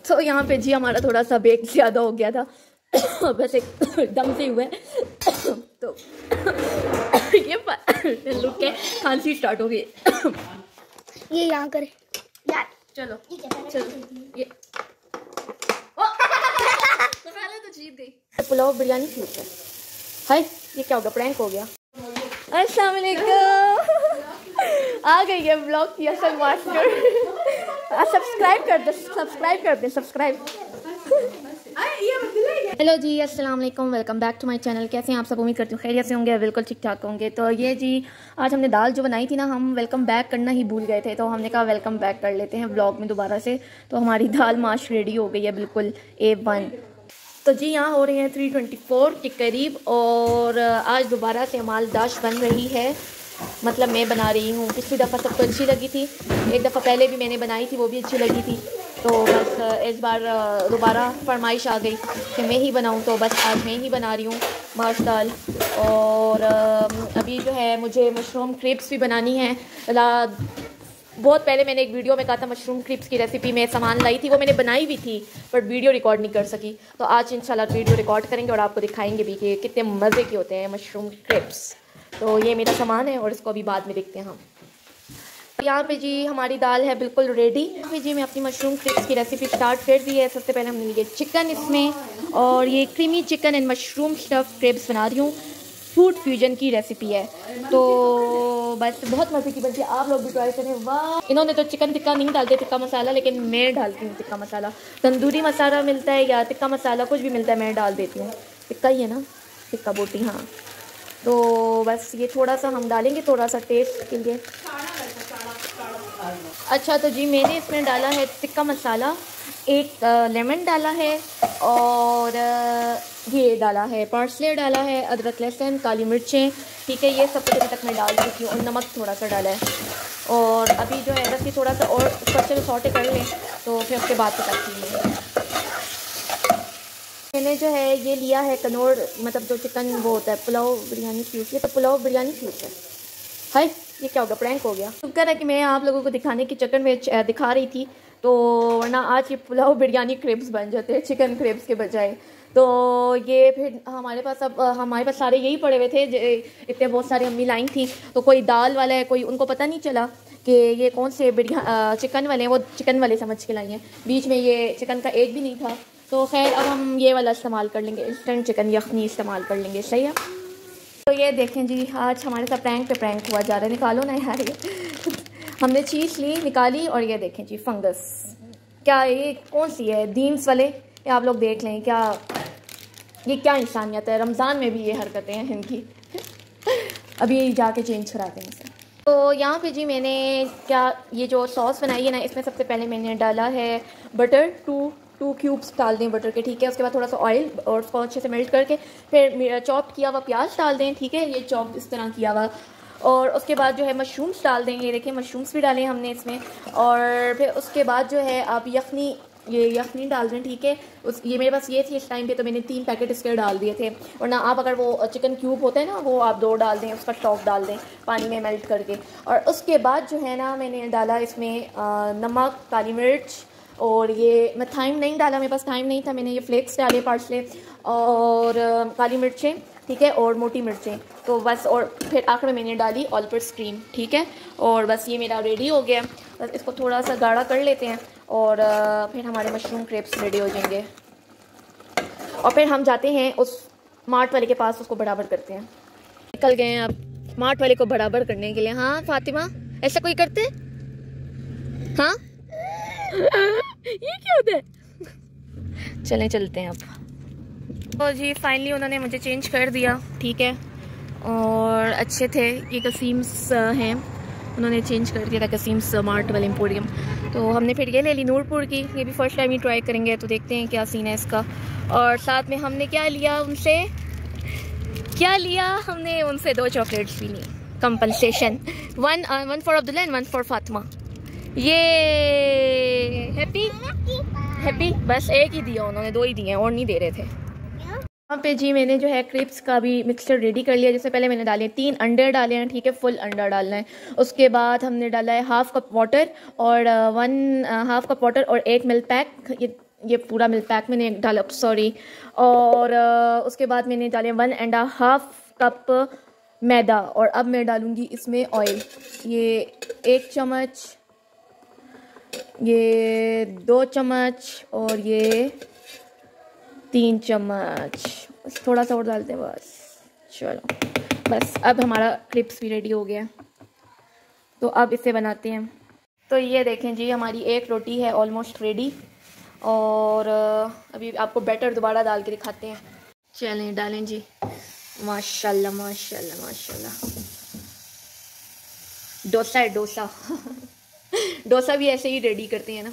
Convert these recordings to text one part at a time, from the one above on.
तो यहाँ पे जी हमारा थोड़ा सा बेक ज़्यादा हो गया था बस एकदम से हुआ तो ये लुक के खांसी स्टार्ट हो गई। ये यहाँ करे यार। चलो ये तो जीत गई। पुलाव बिरयानी ठीक है। हाय ये क्या होगा, प्रैंक हो गया। अस्सलाम वालेकुम आ गई है ब्लॉग की असल मास्टर। सब्सक्राइब कर दे सब्सक्राइब। हेलो जी अस्सलाम वालेकुम, welcome back to my channel. कैसे हैं आप सब? उम्मीद करती हूँ खैरियत से होंगे, बिल्कुल ठीक ठाक होंगे। तो ये जी आज हमने दाल जो बनाई थी ना, हम वेलकम बैक करना ही भूल गए थे, तो हमने कहा वेलकम बैक कर लेते हैं ब्लॉग में दोबारा से। तो हमारी दाल माश रेडी हो गई है बिल्कुल A1। तो जी यहाँ हो रही है 3:24 के करीब और आज दोबारा से हमाल दाश बन रही है। मतलब मैं बना रही हूँ। पिछली दफ़ा सबको अच्छी लगी थी, एक दफ़ा पहले भी मैंने बनाई थी, वो भी अच्छी लगी थी। तो बस इस बार दोबारा फरमाइश आ गई कि मैं ही बनाऊँ, तो बस आज मैं ही बना रही हूँ माश दाल। और अभी जो है मुझे मशरूम क्रिप्स भी बनानी है। बहुत पहले मैंने एक वीडियो में कहा था मशरूम क्रिप्स की रेसिपी में सामान लाई थी, वो मैंने बनाई भी थी बट वीडियो रिकॉर्ड नहीं कर सकी। तो आज इंशाल्लाह वीडियो रिकॉर्ड करेंगे और आपको दिखाएंगे भी कि कितने मज़े के होते हैं मशरूम क्रिप्स। तो ये मेरा सामान है और इसको अभी बाद में देखते हैं हम। यहाँ पे जी हमारी दाल है बिल्कुल रेडी। यहाँ पे जी मैं अपनी मशरूम क्रिप्स की रेसिपी स्टार्ट कर दी है। सबसे पहले हमने लिए चिकन इसमें, और ये creamy chicken and mushroom stuff crepes बना रही हूँ। फूड फ्यूजन की रेसिपी है, तो बस बहुत मज़े की बनती है, आप लोग भी ट्राई करें। वाह, इन्होंने तो चिकन टिक्का नहीं डालते टिक्का मसाला, लेकिन मैं डालती हूँ टिक्का मसाला। तंदूरी मसाला मिलता है या टिक्का मसाला कुछ भी मिलता है, मैं डाल देती हूँ। टिक्का ही है ना, टिक्का बोटी। हाँ, तो बस ये थोड़ा सा हम डालेंगे, थोड़ा सा टेस्ट के लिए। अच्छा, तो जी मैंने इसमें डाला है टिक्का मसाला, एक लेमन डाला है, और ये डाला है पार्सले डाला है, अदरक लहसुन काली मिर्चें, ठीक है, ये सब कुछ अभी तक मैं डाल चुकी हूँ, और नमक थोड़ा सा डाला है। और अभी जो है बस ये थोड़ा सा और अच्छे से सौटे कर लें, तो फिर उसके बाद पकाती हूँ। मैंने जो है ये लिया है कनौर, मतलब जो चिकन वो होता है पुलाव बिरयानी क्यूब, ये तो पुलाव बिरयानी क्यूब है। हाय ये क्या होगा, प्रैंक हो गया। शुक्र है कि मैं आप लोगों को दिखाने की चक्कर में दिखा रही थी, तो वरना आज ये पुलाव बिरयानी क्रिप्स बन जाते हैं चिकन क्रिप्स के बजाय। तो ये फिर हमारे पास सारे यही पड़े हुए थे, इतने बहुत सारी अम्मी लाई थी, तो कोई दाल वाला है, कोई उनको पता नहीं चला कि ये कौन से चिकन वाले हैं, वो चिकन वाले समझ के लाई हैं। बीच में ये चिकन का एक भी नहीं था, तो खैर अब हम ये वाला इस्तेमाल कर लेंगे, इंस्टेंट चिकन यखनी इस्तेमाल कर लेंगे। सही है। तो ये देखें जी आज हमारे साथ प्रैंक पे प्रैंक हुआ जा रहा है। निकालो ना यार, ये हमने चीज़ ली निकाली, और ये देखें जी फंगस, क्या ये कौन सी है, दीम्स वाले, ये आप लोग देख लें क्या, ये क्या इंसानियत है। रमज़ान में भी ये हरकतें हैं इनकी। अभी जाके चेंज कराते हैं इसे। तो यहाँ पे जी मैंने क्या ये जो सॉस बनाई है ना, इसमें सबसे पहले मैंने डाला है बटर, टू क्यूब्स डाल दें बटर के, ठीक है। उसके बाद थोड़ा सा ऑयल, और उसको अच्छे से मेल्ट करके फिर चॉप किया हुआ प्याज डाल दें, ठीक है, ये चॉप इस तरह किया हुआ। और उसके बाद जो है मशरूम्स डाल दें, ये देखिए मशरूम्स भी डाले हमने इसमें। और फिर उसके बाद जो है आप यखनी डाल दें, ठीक है। ये मेरे पास ये थी इस टाइम पे, तो मैंने 3 पैकेट इसके डाल दिए थे। वरना आप अगर वो चिकन क्यूब होते हैं ना, वो आप 2 डाल दें, उसका स्टॉक डाल दें पानी में मेल्ट करके। और उसके बाद जो है ना मैंने डाला इसमें नमक, काली मिर्च, और ये मैं थाइम नहीं डाला, मेरे पास टाइम नहीं था, मैंने ये फ्लेक्स डाले पार्सले, और काली मिर्चें, ठीक है, और मोटी मिर्चें। तो बस, और फिर आखिर में मैंने डाली ऑल पर्पस क्रीम, ठीक है। और बस ये मेरा रेडी हो गया। बस इसको थोड़ा सा गाढ़ा कर लेते हैं, और फिर हमारे मशरूम क्रेप्स रेडी हो जाएंगे। और फिर हम जाते हैं उस मार्ट वाले के पास, उसको बराबर करते हैं। निकल गए हैं अब मार्ट वाले को बराबर करने के लिए। हाँ फातिमा, ऐसा कोई करते? हाँ ये क्या होता है? चलें चलते हैं अब। तो जी फाइनली उन्होंने मुझे चेंज कर दिया, ठीक है, और अच्छे थे। ये कसीम्स हैं, उन्होंने चेंज कर दिया था, कसीम्स मार्ट वाले एम्पोरियम। तो हमने फिर ये ले ली नूरपुर की, ये भी फर्स्ट टाइम ही ट्राई करेंगे, तो देखते हैं क्या सीन है इसका। और साथ में हमने क्या लिया हमने उनसे 2 चॉकलेट्स भी ली, compensation, one for Abdullah and 1 for Fatima. ये हैप्पी बस एक ही दिया उन्होंने, 2 ही दिए और नहीं दे रहे थे। यहाँ पे जी मैंने जो है क्रिप्स का भी मिक्सचर रेडी कर लिया। जैसे पहले मैंने डाले 3 अंडे डाले हैं, ठीक है, फुल अंडा डालना है। उसके बाद हमने डाला है 1/2 कप वाटर, और 1/2 कप वाटर और 1 मिल्क पैक, ये ये पूरा मिल्क पैक मैंने डाला, सॉरी। और उसके बाद मैंने डाले 1.5 कप मैदा। और अब मैं डालूँगी इसमें ऑयल। ये 1 चम्मच, ये 2 चम्मच और ये 3 चम्मच। बस थोड़ा सा और डालते हैं बस। चलो बस, अब हमारा क्रिप्स भी रेडी हो गया, तो अब इसे बनाते हैं। तो ये देखें जी, हमारी एक रोटी है ऑलमोस्ट रेडी। और अभी आपको बैटर दोबारा डाल के दिखाते हैं। चलें डालें जी। माशाल्लाह माशाल्लाह माशाल्लाह। डोसा है डोसा। डोसा भी ऐसे ही रेडी करते हैं ना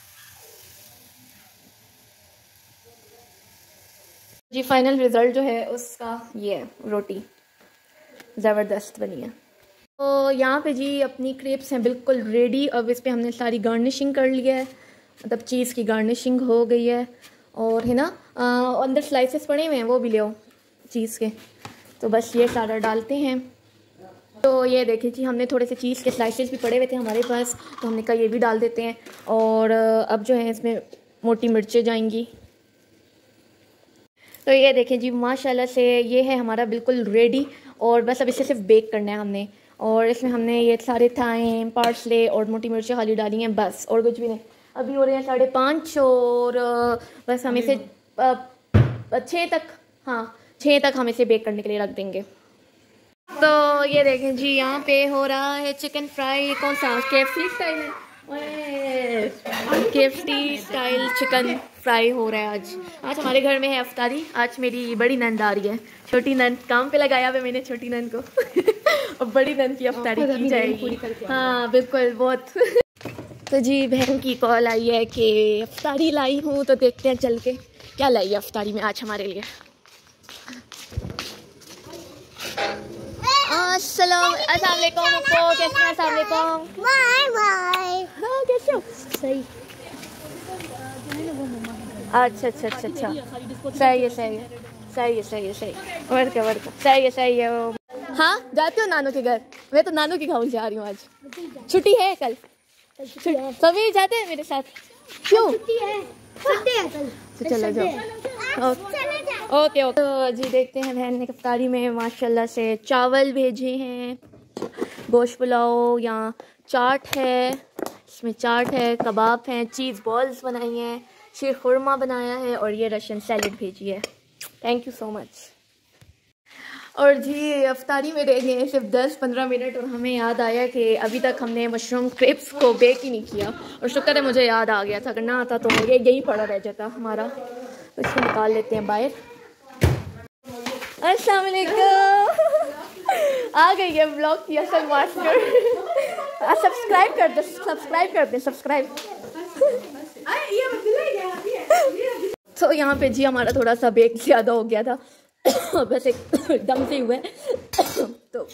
जी। फाइनल रिज़ल्ट जो है उसका ये है, रोटी ज़बरदस्त बनी है। तो यहाँ पे जी अपनी क्रेप्स हैं बिल्कुल रेडी। अब इस पर हमने सारी गार्निशिंग कर लिया है, मतलब चीज़ की गार्निशिंग हो गई है। और है ना अंदर स्लाइसेस पड़े हुए हैं, वो भी ले आओ चीज़ के। तो बस ये सारा डालते हैं। तो ये देखिए जी, हमने थोड़े से चीज़ के स्लाइसेस भी पड़े हुए थे हमारे पास, तो हमने कहा ये भी डाल देते हैं। और अब जो है इसमें मोटी मिर्चें जाएंगी। तो ये देखें जी, माशाल्लाह से ये है हमारा बिल्कुल रेडी। और बस अब इसे सिर्फ बेक करना है हमने। और इसमें हमने ये सारे थाइम, पार्सले और मोटी मिर्चें खाली डाली हैं बस, और कुछ भी नहीं। अभी हो रहे हैं 5:30 और बस हम इसे 6 तक, हाँ 6 तक हम इसे बेक करने के लिए रख देंगे। तो ये देखें जी, यहाँ पे हो रहा है चिकन फ्राई। कौन सा KFC स्टाइल है? KFC स्टाइल चिकन फ्राई हो रहा है आज हमारे घर में है अफ्तारी। आज मेरी बड़ी नंद आ रही है, छोटी नंद काम पे लगाया हुआ मैंने छोटी नंद को। और बड़ी नंद की अफ्तारी की जाएगी। हाँ बिल्कुल, बहुत। तो जी बहन की कॉल आई है कि अफ्तारी लाई हूँ, तो देखते हैं चल के क्या लाई है अफ्तारी में आज हमारे लिए। अस्सलाम वालेकुम। कैसे हैं? अस्सलाम वालेकुम। Bye bye. हाँ कैसे हो? सही। अच्छा अच्छा अच्छा अच्छा, सही है सही है सही है सही है सही है, वर्क सही है सही है। हाँ जाती हो नानू के घर? मैं तो नानू के घर जा रही हूँ आज। छुट्टी है कल? सभी जाते हैं मेरे साथ? क्यों? छुट्टी है, संडे है कल। तो चलो जाओ। Okay okay. तो जी देखते हैं बहन ने इफ्तारी में माशाल्लाह से चावल भेजे हैं, गोश्त पुलाव, यहाँ चाट है, इसमें चाट है, कबाब हैं, चीज़ बॉल्स बनाई हैं, शीर खुरमा बनाया है, और ये रशियन सैलड भेजी है। Thank you so much. और जी अफ्तारी में रह गए सिर्फ 10-15 मिनट, और हमें याद आया कि अभी तक हमने मशरूम क्रेप्स को बेक ही नहीं किया। और शुक्र है मुझे याद आ गया था, अगर ना आता तो ये यही पड़ा रह जाता हमारा। तो इसको निकाल लेते हैं बाहर। अस्सलाम वालेकुम। आ गई है ब्लॉग की असल मास्टर। सब्सक्राइब कर दे, सब्सक्राइब कर दे, सब्सक्राइब। तो यहाँ पे जी हमारा थोड़ा सा बेक ज़्यादा हो गया था, बस एकदम से हुआ है। तो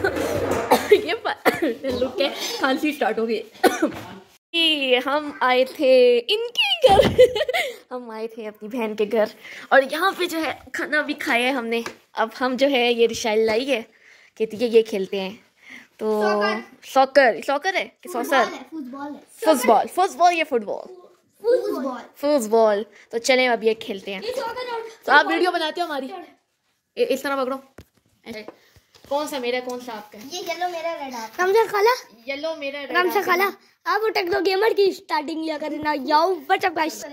ये लुक के खांसी स्टार्ट हो गई। हम आए थे इनके घर। हम आए थे अपनी बहन के घर, और यहाँ पे जो है खाना भी खाया है हमने। अब हम जो है ये रिशाइल लाई है, कहती है ये खेलते हैं। तो सॉकर है कि सॉसर? फुटबॉल या फुटबॉल? फुटबॉल। तो चलें अब ये खेलते हैं। तो आप वीडियो बनाते हो हमारी, इस तरह पकड़ो। कौन सा मेरा कौन सा आपका? ये येलो मेरा, रेड आपका। रमजा खाला, येलो मेरा, रेड रमजा खाला। आप टेक्नो गेमर की स्टार्टिंग लिया करें ना। याओ व्हाट्स अप गाइस।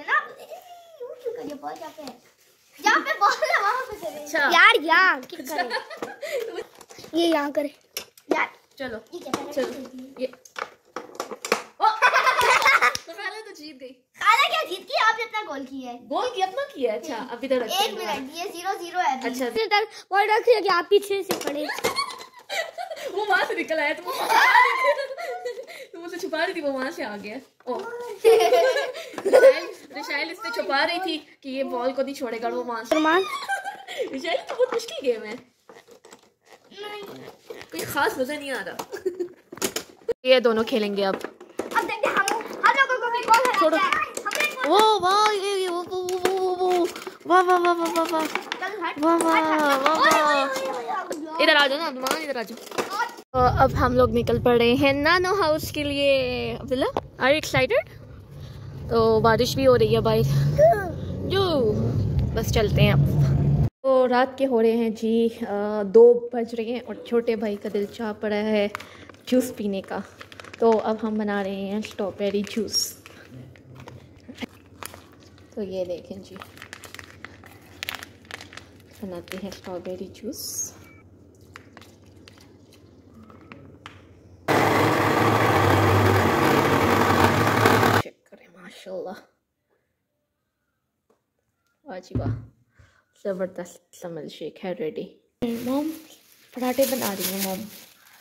जहाँ पे बॉल है वहाँ पे करें। अच्छा यार यहाँ किक करें। ये यहाँ करें यार। चलो ये तो जीत गई। खाला क्या जीत गई? आपने अपना गोल किया है। गोल किया अपना किया? अच्छा अब इधर 1 मिनट, ये 0-0 है। अच्छा इधर बॉल रख दिया कि आप पीछे से पड़े। वो वहां से निकल आया, तुम मुझे छुपा रही थी, वो वहां से आ गया। रिशाइल इससे छुपा रही थी कि ये बॉल को नहीं छोड़ेगा, वो वहां से। रिशाइल तो बहुत मुश्किल गेम है, कोई खास मजा नहीं आ रहा। ये दोनों खेलेंगे अब देखते हम लोगों को भी बॉल है। छोड़ो। वो वाह ये वो वाह वाह वाह वाह वाह वाह वाह वाह। इधर आ जाओ ना दुमान, इधर आ जाओ। तो अब हम लोग निकल पड़ रहे हैं नानो हाउस के लिए। Abdullah, are you excited? तो बारिश भी हो रही है बाहर जो, बस चलते हैं अब। तो रात के हो रहे हैं जी 2 बज रहे हैं और छोटे भाई का दिल चाह पड़ा है जूस पीने का। तो अब हम बना रहे हैं स्ट्रॉबेरी जूस। तो ये देखें जी, बनाते हैं स्ट्रॉबेरी जूस। चेक करें, माशाल्लाह, वाह, ज़बरदस्त सा मिल्क शेक है रेडी। मॉम पराठे बना रही हैं मॉम।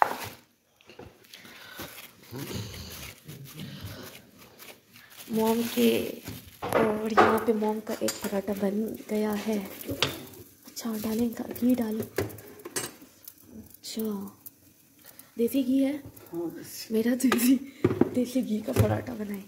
मॉम के, और यहाँ पे मॉम का एक पराठा बन गया है। अच्छा डालें, घी डालें। अच्छा देसी घी है? हाँ, मेरा देसी घी का पराठा बनाए।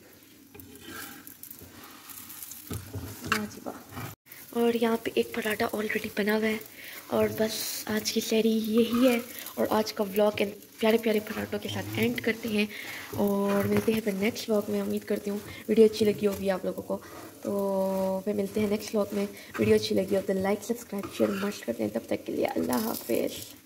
और यहाँ पे एक पराठा ऑलरेडी बना हुआ है। और बस आज की सहरी यही है, और आज का व्लॉग इन प्यारे प्यारे पराठों के साथ एंड करते हैं और मिलते हैं फिर नेक्स्ट व्लॉग में। उम्मीद करती हूँ वीडियो अच्छी लगी होगी आप लोगों को। तो फिर मिलते हैं नेक्स्ट व्लॉग में। वीडियो अच्छी लगी हो तो लाइक सब्सक्राइब शेयर मस्ट करते हैं। तब तक के लिए अल्लाह हाफिज़।